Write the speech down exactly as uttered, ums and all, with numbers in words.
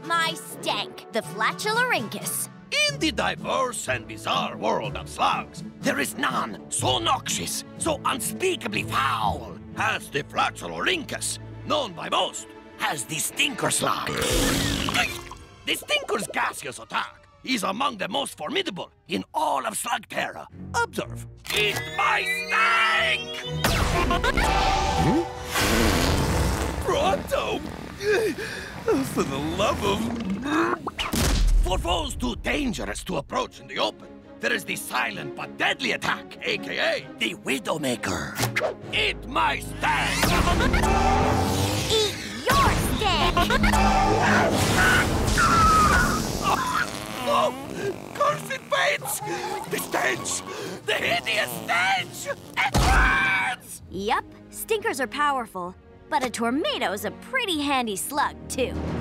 my Stank, the Flatulorhinkus. In the diverse and bizarre world of slugs, there is none so noxious, so unspeakably foul as the Flatulorhinkus, known by most as the stinker slug. The stinker's gaseous attack is among the most formidable in all of Slugterra. Observe. Eat my Stank! Hmm? Pronto! For the love of... For foes too dangerous to approach in the open, there is the silent but deadly attack, a k a the Widowmaker. Eat my Stank! Eat your Stank! Oh, cursed baits! The stench! The hideous stench! It hurts! Yup, stinkers are powerful, but a tornado's a pretty handy slug, too.